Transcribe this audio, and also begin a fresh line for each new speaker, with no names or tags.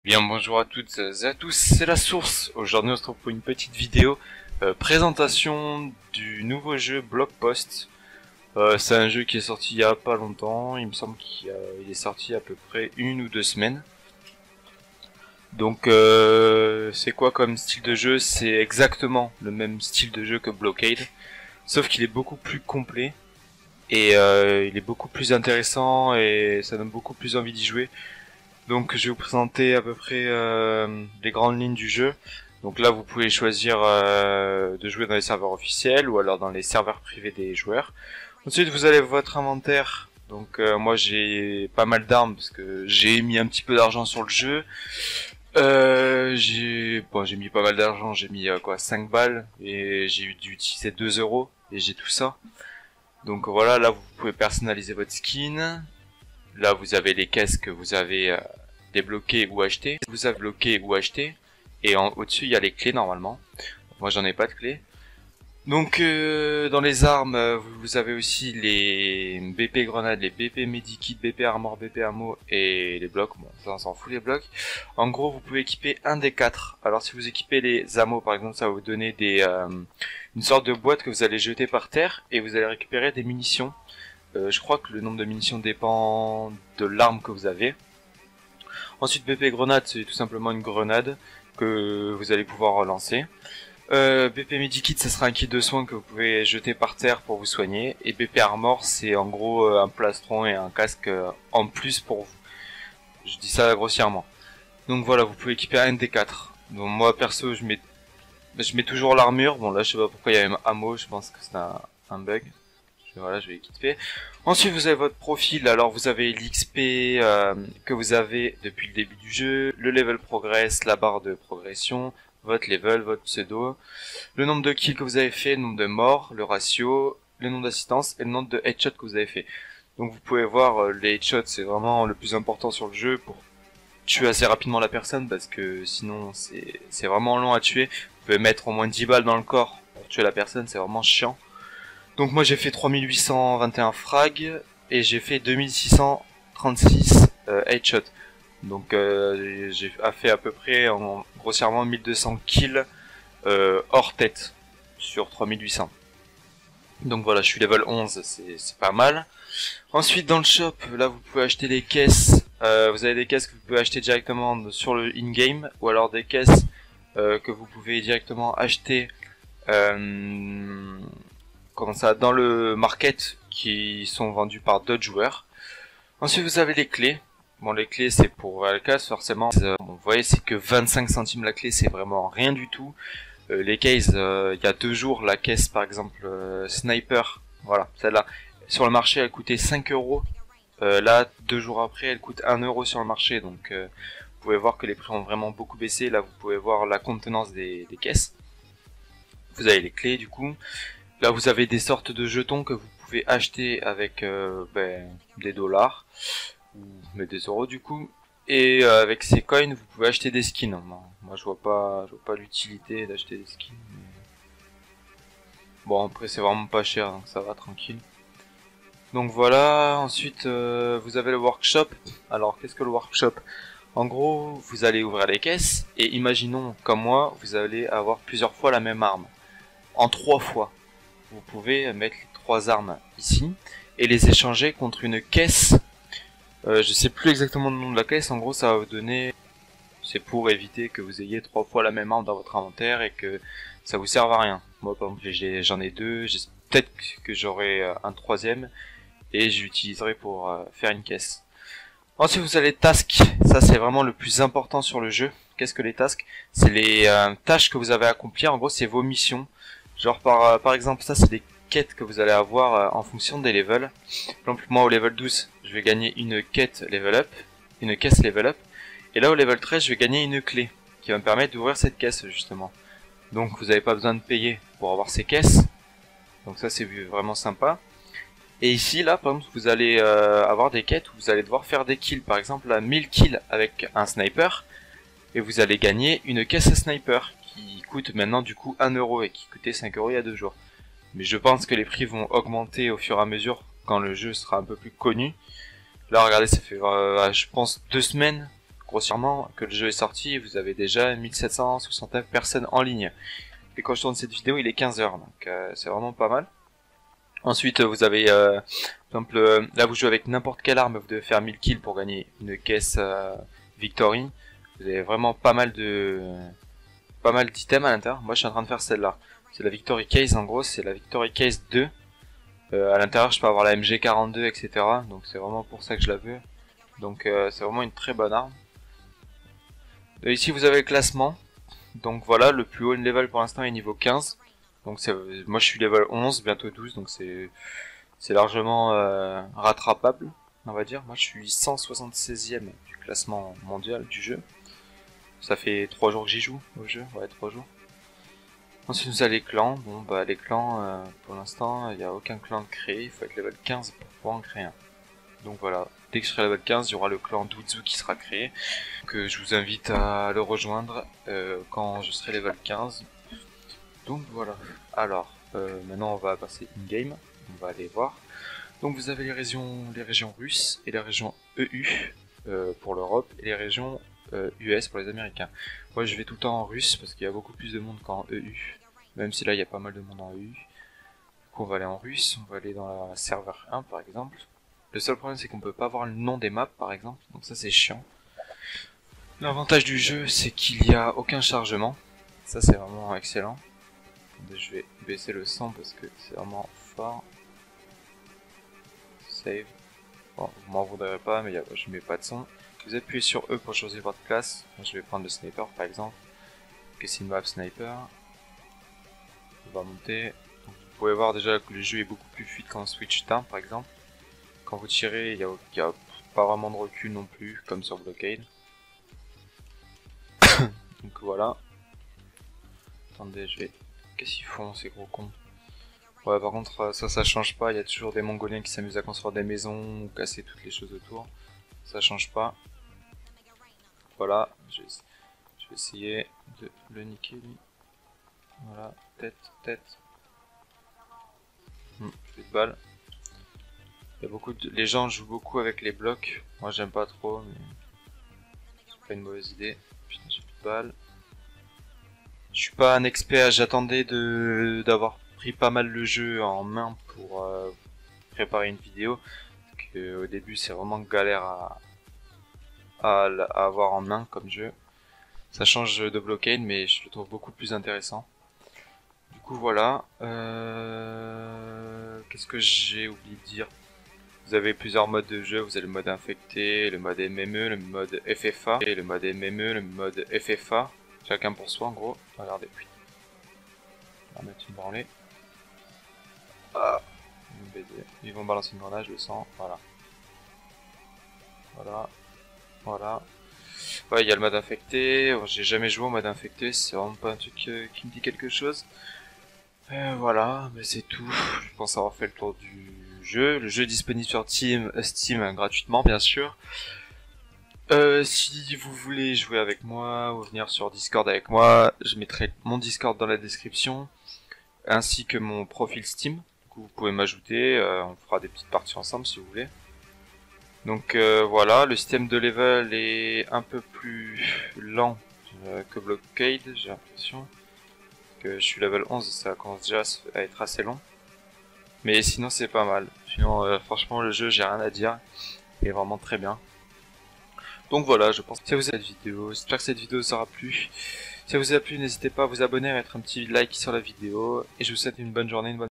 Bien, bonjour à toutes et à tous, c'est la source. Aujourd'hui on se retrouve pour une petite vidéo présentation du nouveau jeu Block Post. C'est un jeu qui est sorti il y a pas longtemps, il me semble qu'il est sorti à peu près 1 ou 2 semaines. Donc c'est quoi comme style de jeu? C'est exactement le même style de jeu que Blockade, sauf qu'il est beaucoup plus complet et il est beaucoup plus intéressant et ça donne beaucoup plus envie d'y jouer. Donc je vais vous présenter à peu près les grandes lignes du jeu. Donc là vous pouvez choisir de jouer dans les serveurs officiels ou alors dans les serveurs privés des joueurs. Ensuite vous avez votre inventaire. Donc moi j'ai pas mal d'armes parce que j'ai mis un petit peu d'argent sur le jeu. J'ai mis pas mal d'argent, j'ai mis 5 balles et j'ai dû utiliser 2 euros et j'ai tout ça. Donc voilà, là vous pouvez personnaliser votre skin. Là, vous avez les caisses que vous avez débloquées ou achetées. Vous avez bloqué ou acheté. Et au-dessus, il y a les clés normalement. Moi, j'en ai pas de clés. Donc, dans les armes, vous avez aussi les BP grenades, les BP medikit, BP armor, BP ammo et les blocs. Bon, ça, on s'en fout les blocs. En gros, vous pouvez équiper un des 4. Alors, si vous équipez les ammo, par exemple, ça va vous donner une sorte de boîte que vous allez jeter par terre et vous allez récupérer des munitions. Je crois que le nombre de munitions dépend de l'arme que vous avez. Ensuite, BP grenade, c'est tout simplement une grenade que vous allez pouvoir relancer. BP medikit, ça sera un kit de soins que vous pouvez jeter par terre pour vous soigner. Et BP armor, c'est en gros un plastron et un casque en plus pour vous. Je dis ça grossièrement. Donc voilà, vous pouvez équiper un des 4. Donc moi perso, je mets toujours l'armure. Bon là, je sais pas pourquoi il y a même ammo, je pense que c'est un bug. Voilà, je vais équiper. Ensuite, vous avez votre profil. Alors, vous avez l'XP que vous avez depuis le début du jeu, le level progress, la barre de progression, votre level, votre pseudo, le nombre de kills que vous avez fait, le nombre de morts, le ratio, le nombre d'assistances et le nombre de headshots que vous avez fait. Donc, vous pouvez voir les headshots, c'est vraiment le plus important sur le jeu pour tuer assez rapidement la personne parce que sinon, c'est vraiment long à tuer. Vous pouvez mettre au moins 10 balles dans le corps pour tuer la personne, c'est vraiment chiant. Donc moi j'ai fait 3821 frags et j'ai fait 2636 headshots. Donc j'ai fait à peu près grossièrement 1200 kills hors tête sur 3800. Donc voilà, je suis level 11, c'est pas mal. Ensuite dans le shop, là vous pouvez acheter des caisses. Vous avez des caisses que vous pouvez acheter directement sur le in-game ou alors des caisses que vous pouvez directement acheter dans le market qui sont vendus par d'autres joueurs. Ensuite vous avez les clés. Bon, les clés c'est pour la caisse forcément. Vous voyez, c'est que 25 centimes la clé, c'est vraiment rien du tout. Les cases, il y a 2 jours, la caisse par exemple sniper, voilà, celle-là, sur le marché elle coûtait 5 euros. Là 2 jours après elle coûte 1 euro sur le marché, donc vous pouvez voir que les prix ont vraiment beaucoup baissé. Là vous pouvez voir la contenance des caisses. Vous avez les clés du coup. Là vous avez des sortes de jetons que vous pouvez acheter avec des dollars ou des euros du coup, et avec ces coins vous pouvez acheter des skins. Moi je vois pas l'utilité d'acheter des skins. Mais... bon après c'est vraiment pas cher donc ça va tranquille. Donc voilà, ensuite vous avez le workshop. Alors qu'est-ce que le workshop? En gros vous allez ouvrir les caisses et imaginons comme moi vous allez avoir plusieurs fois la même arme. En 3 fois. Vous pouvez mettre les 3 armes ici et les échanger contre une caisse. Je sais plus exactement le nom de la caisse. En gros, ça va vous donner. C'est pour éviter que vous ayez 3 fois la même arme dans votre inventaire et que ça vous serve à rien. Moi, par exemple, j'en ai 2. Peut-être que j'aurai un 3e et j'utiliserai pour faire une caisse. Ensuite, vous avez les tasks. Ça, c'est vraiment le plus important sur le jeu. Qu'est-ce que les tasks? C'est les tâches que vous avez à accomplir. En gros, c'est vos missions. Genre par exemple, ça c'est des quêtes que vous allez avoir en fonction des levels. Par exemple, moi au level 12, je vais gagner une quête level up, une caisse level up. Et là au level 13, je vais gagner une clé qui va me permettre d'ouvrir cette caisse justement. Donc vous n'avez pas besoin de payer pour avoir ces caisses. Donc ça c'est vraiment sympa. Et ici là par exemple vous allez avoir des quêtes où vous allez devoir faire des kills. Par exemple là 1000 kills avec un sniper. Et vous allez gagner une caisse à sniper qui coûte maintenant du coup 1 euro et qui coûtait 5 euros il y a 2 jours. Mais je pense que les prix vont augmenter au fur et à mesure quand le jeu sera un peu plus connu. Là regardez, ça fait je pense 2 semaines grossièrement que le jeu est sorti, vous avez déjà 1769 personnes en ligne. Et quand je tourne cette vidéo, il est 15h, donc c'est vraiment pas mal. Ensuite, vous avez, par exemple, là vous jouez avec n'importe quelle arme, vous devez faire 1000 kills pour gagner une caisse Victory. Vous avez vraiment pas mal d'items à l'intérieur. Moi, je suis en train de faire celle-là. C'est la Victory Case, en gros, c'est la Victory Case 2. À l'intérieur, je peux avoir la MG42, etc. Donc c'est vraiment pour ça que je la veux. Donc c'est vraiment une très bonne arme. Ici, vous avez le classement. Donc voilà, le plus haut level pour l'instant est niveau 15. Donc moi je suis level 11, bientôt 12, donc c'est largement rattrapable, on va dire. Moi je suis 176e du classement mondial du jeu. Ça fait 3 jours que j'y joue au jeu, ouais 3 jours. Ensuite nous avons les clans. Bon bah les clans, pour l'instant il n'y a aucun clan créé, il faut être level 15 pour pouvoir en créer un. Donc voilà, dès que je serai level 15, il y aura le clan Doutsu qui sera créé, que je vous invite à le rejoindre quand je serai level 15. Donc voilà, alors maintenant on va passer in-game, on va aller voir. Donc vous avez les régions russes et les régions EU pour l'Europe et les régions US pour les Américains. Moi je vais tout le temps en russe parce qu'il y a beaucoup plus de monde qu'en EU, même si là il y a pas mal de monde en EU. Du coup on va aller en russe, on va aller dans la serveur 1 par exemple. Le seul problème c'est qu'on peut pas voir le nom des maps par exemple, donc ça c'est chiant. L'avantage du jeu c'est qu'il n'y a aucun chargement, ça c'est vraiment excellent. Je vais baisser le son parce que c'est vraiment fort. Save. Bon, vous m'en voudrez pas, mais je mets pas de son. Vous appuyez sur E pour choisir votre classe. Moi, je vais prendre le sniper par exemple. Ok, c'est une map sniper. On va monter. Donc, vous pouvez voir déjà que le jeu est beaucoup plus fluide qu'en Switch Down par exemple. Quand vous tirez, il y a pas vraiment de recul non plus, comme sur Blockade. Donc voilà. Attendez, je vais. Qu'est-ce qu'ils font ces gros cons? Ouais, par contre ça change pas, il y a toujours des Mongoliens qui s'amusent à construire des maisons ou casser toutes les choses autour. Ça change pas. Voilà, je vais essayer de le niquer lui. Voilà, tête. Plus de balles. Les gens jouent beaucoup avec les blocs. Moi j'aime pas trop, mais c'est pas une mauvaise idée. Putain, j'ai plus de balles. Je suis pas un expert, j'attendais d'avoir pris pas mal le jeu en main pour préparer une vidéo. Parce que au début c'est vraiment galère à avoir en main comme jeu. Ça change de Blockade mais je le trouve beaucoup plus intéressant. Du coup voilà. Qu'est-ce que j'ai oublié de dire? Vous avez plusieurs modes de jeu, vous avez le mode infecté, le mode MME, le mode FFA et le mode MME, le mode FFA. Chacun pour soi en gros. Regardez. On va mettre une branlée. Ah, ils vont balancer une grenade, je le sens. Voilà. Ouais, il y a le mode infecté. J'ai jamais joué au mode infecté, c'est vraiment pas un truc qui me dit quelque chose. Voilà, mais c'est tout. Je pense avoir fait le tour du jeu. Le jeu est disponible sur Steam gratuitement, bien sûr. Si vous voulez jouer avec moi ou venir sur Discord avec moi, je mettrai mon Discord dans la description, ainsi que mon profil Steam. Du coup, vous pouvez m'ajouter, on fera des petites parties ensemble si vous voulez. Donc voilà, le système de level est un peu plus lent que Blockade, j'ai l'impression. Que je suis level 11 et ça commence déjà à être assez long. Mais sinon c'est pas mal. Sinon franchement le jeu j'ai rien à dire. Il est vraiment très bien. Donc voilà, je pense que ça vous a plu cette vidéo. J'espère que cette vidéo vous aura plu. Si ça vous a plu, n'hésitez pas à vous abonner, à mettre un petit like sur la vidéo. Et je vous souhaite une bonne journée, une bonne